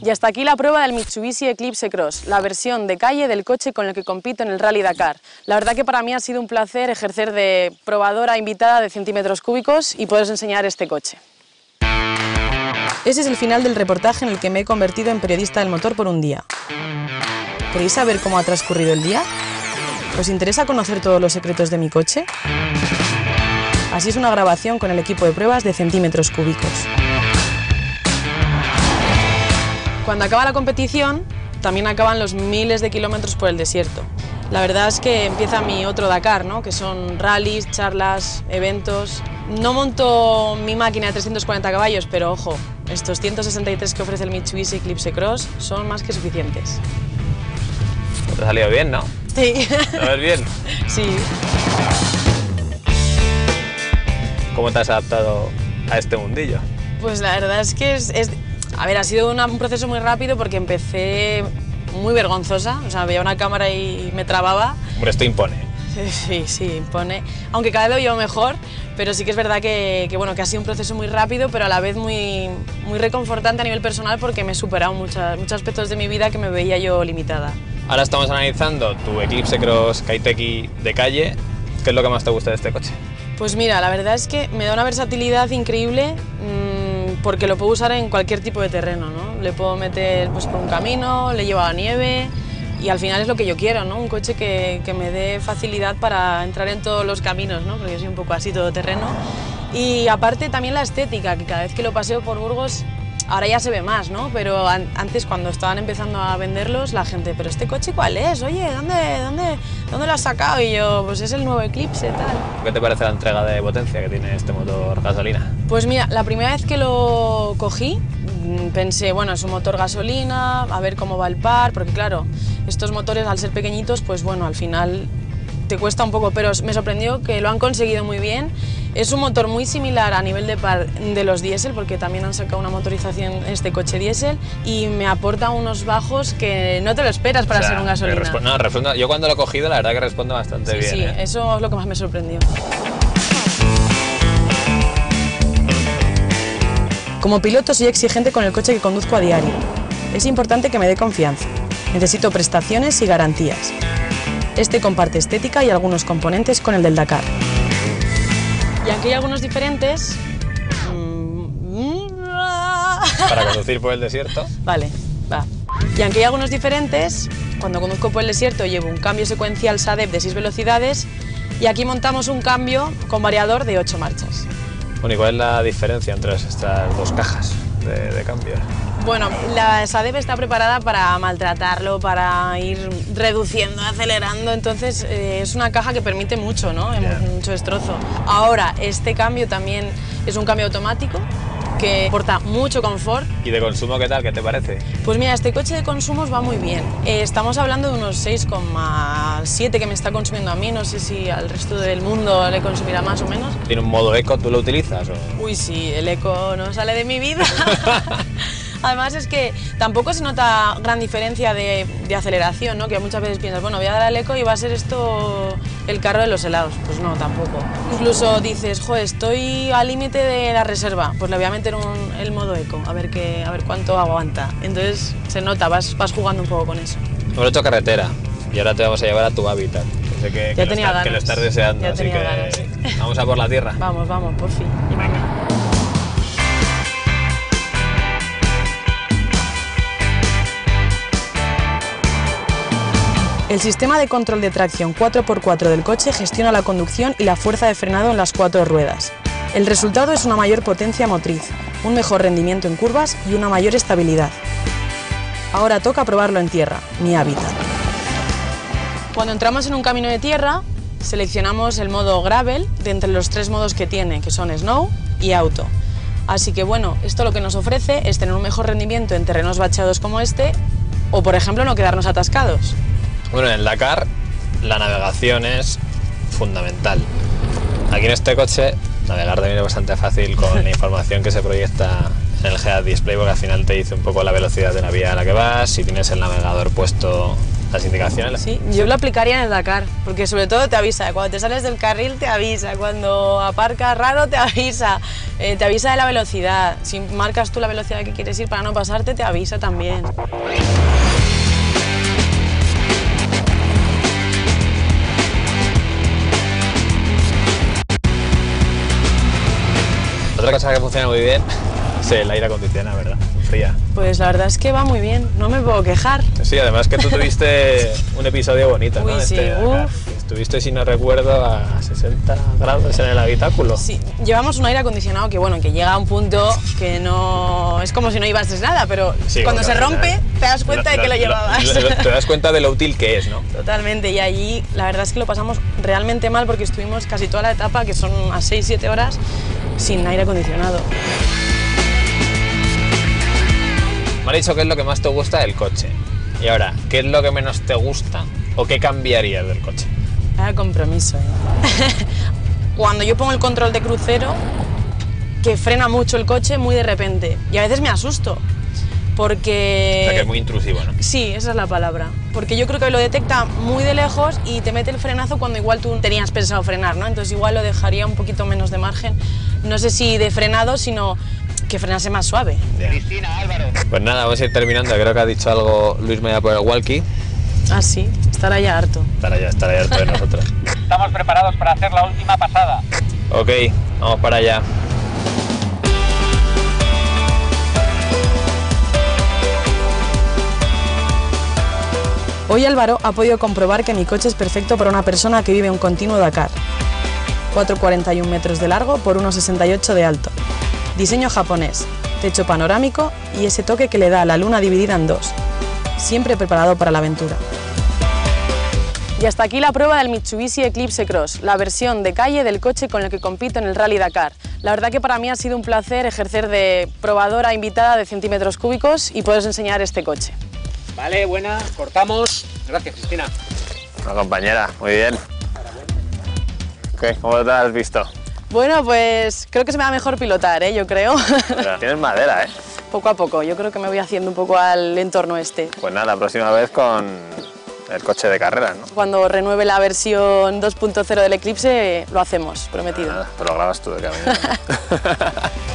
Y hasta aquí la prueba del Mitsubishi Eclipse Cross, la versión de calle del coche con el que compito en el Rally Dakar. La verdad que para mí ha sido un placer ejercer de probadora invitada de centímetros cúbicos y poderos enseñar este coche. Ese es el final del reportaje en el que me he convertido en periodista del motor por un día. ¿Queréis saber cómo ha transcurrido el día? ¿Os interesa conocer todos los secretos de mi coche? Así es una grabación con el equipo de pruebas de centímetros cúbicos. Cuando acaba la competición, también acaban los miles de kilómetros por el desierto. La verdad es que empieza mi otro Dakar, ¿no? Que son rallies, charlas, eventos. No monto mi máquina de 340 caballos, pero ojo, estos 163 que ofrece el Mitsubishi Eclipse Cross son más que suficientes. Te ha salido bien, ¿no? Sí. ¿Lo ves bien? Sí. ¿Cómo te has adaptado a este mundillo? Pues la verdad es que a ver, ha sido un proceso muy rápido porque empecé muy vergonzosa, o sea, veía una cámara y me trababa. Hombre, esto impone. Sí, impone. Aunque cada vez lo llevo mejor, pero sí que es verdad que ha sido un proceso muy rápido, pero a la vez muy reconfortante a nivel personal porque me he superado muchos aspectos de mi vida que me veía yo limitada. Ahora estamos analizando tu Eclipse Cross Kaiteki de calle. ¿Qué es lo que más te gusta de este coche? Pues mira, la verdad es que me da una versatilidad increíble porque lo puedo usar en cualquier tipo de terreno, ¿no? Le puedo meter pues, por un camino, le llevo a la nieve y al final es lo que yo quiero, ¿no? Un coche que me dé facilidad para entrar en todos los caminos, ¿no? Porque yo soy un poco así todoterreno. Y aparte también la estética, que cada vez que lo paseo por Burgos, ahora ya se ve más, ¿no? Pero antes cuando estaban empezando a venderlos, la gente, ¿pero este coche cuál es? Oye, ¿dónde lo has sacado? Y yo, pues es el nuevo Eclipse, tal. ¿Qué te parece la entrega de potencia que tiene este motor gasolina? Pues mira, la primera vez que lo cogí, pensé, bueno, es un motor gasolina, a ver cómo va el par, porque claro, estos motores al ser pequeñitos, pues bueno, al final te cuesta un poco, pero me sorprendió que lo han conseguido muy bien. Es un motor muy similar a nivel de par de los diésel, porque también han sacado una motorización en este coche diésel y me aporta unos bajos que no te lo esperas para ser un gasolina. Yo cuando lo he cogido la verdad que responde bastante bien. Sí, eso es lo que más me sorprendió. Como piloto soy exigente con el coche que conduzco a diario. Es importante que me dé confianza. Necesito prestaciones y garantías. Este comparte estética y algunos componentes con el del Dakar. Y aunque hay algunos diferentes... ¿Para conducir por el desierto? Vale, va. Y aunque hay algunos diferentes, cuando conduzco por el desierto llevo un cambio secuencial SADEP de 6 velocidades y aquí montamos un cambio con variador de 8 marchas. Bueno, ¿y cuál es la diferencia entre estas dos cajas de cambios? Bueno, la SADEP está preparada para maltratarlo, para ir reduciendo, acelerando, entonces es una caja que permite mucho, ¿no? Mucho destrozo. Ahora, este cambio también es un cambio automático que aporta mucho confort. ¿Y de consumo qué tal? ¿Qué te parece? Pues mira, este coche de consumos va muy bien. Estamos hablando de unos 6,7 que me está consumiendo a mí, no sé si al resto del mundo le consumirá más o menos. ¿Tiene un modo eco? ¿Tú lo utilizas? ¿O? Uy, sí, el eco no sale de mi vida. Además es que tampoco se nota gran diferencia de aceleración, ¿no? Que muchas veces piensas, bueno, voy a dar al eco y va a ser esto el carro de los helados. Pues no, tampoco. Incluso dices, joder, estoy al límite de la reserva, pues le voy a meter el modo eco, a ver cuánto aguanta. Entonces se nota, vas jugando un poco con eso. Hemos hecho carretera y ahora te vamos a llevar a tu hábitat. Sé que lo estás deseando, así que ganas, sí. Vamos a por la tierra. Vamos, por fin. Venga. El sistema de control de tracción 4x4 del coche gestiona la conducción y la fuerza de frenado en las 4 ruedas. El resultado es una mayor potencia motriz, un mejor rendimiento en curvas y una mayor estabilidad. Ahora toca probarlo en tierra, mi hábitat. Cuando entramos en un camino de tierra, seleccionamos el modo gravel de entre los 3 modos que tiene, que son Snow y Auto. Así que bueno, esto lo que nos ofrece es tener un mejor rendimiento en terrenos bacheados como este o, por ejemplo, no quedarnos atascados. Bueno, en el Dakar la navegación es fundamental. Aquí en este coche navegar también es bastante fácil con la información que se proyecta en el head display, porque al final te dice un poco la velocidad de la vía a la que vas, si tienes el navegador puesto Las indicaciones. Sí, yo lo aplicaría en el Dakar, porque sobre todo te avisa, cuando te sales del carril te avisa, cuando aparcas raro te avisa de la velocidad, si marcas tú la velocidad que quieres ir para no pasarte te avisa también. Otra cosa que funciona muy bien es el aire acondicionado, ¿verdad? Fría. Pues la verdad es que va muy bien, no me puedo quejar. Sí, además que tú tuviste un episodio bonito, ¿no? Uy, sí, Estuviste, si no recuerdo, a 60 grados en el habitáculo. Sí, llevamos un aire acondicionado que, bueno, que llega a un punto que no... Es como si no llevases nada, pero sí, cuando se rompe te das cuenta de que lo llevabas. Te das cuenta de lo útil que es, ¿no? Totalmente, y allí la verdad es que lo pasamos realmente mal porque estuvimos casi toda la etapa, que son unas 6-7 horas, sin aire acondicionado. Me has dicho qué es lo que más te gusta del coche. Y ahora, ¿qué es lo que menos te gusta o qué cambiarías del coche? Compromiso, ¿eh? Cuando yo pongo el control de crucero, que frena mucho el coche muy de repente. Y a veces me asusto, porque... O sea, que es muy intrusivo, ¿no? Sí, esa es la palabra. Porque yo creo que lo detecta muy de lejos y te mete el frenazo cuando igual tú tenías pensado frenar, ¿no? Entonces igual lo dejaría un poquito menos de margen. No sé si de frenado, sino que frenase más suave. Cristina, Álvaro. Pues nada, vamos a ir terminando. Creo que ha dicho algo Luis Media por el walkie. Ah, sí, estará ya harto. Estará ya harto de nosotros. Estamos preparados para hacer la última pasada. Ok, vamos para allá. Hoy Álvaro ha podido comprobar que mi coche es perfecto para una persona que vive un continuo Dakar. 4,41 metros de largo por 1,68 de alto. Diseño japonés, techo panorámico y ese toque que le da a la luna dividida en dos. Siempre preparado para la aventura. Y hasta aquí la prueba del Mitsubishi Eclipse Cross, la versión de calle del coche con el que compito en el Rally Dakar. La verdad que para mí ha sido un placer ejercer de probadora invitada de centímetros cúbicos y poderos enseñar este coche. Vale, buena, cortamos. Gracias, Cristina. Una compañera, muy bien. ¿Qué? ¿Cómo te has visto? Bueno, pues creo que se me da mejor pilotar, yo creo. Pero tienes madera, ¿eh? Poco a poco, yo creo que me voy haciendo un poco al entorno este. Pues nada, la próxima vez con el coche de carreras, ¿no? Cuando renueve la versión 2.0 del Eclipse, lo hacemos, prometido. Nada, te lo grabas tú de camino.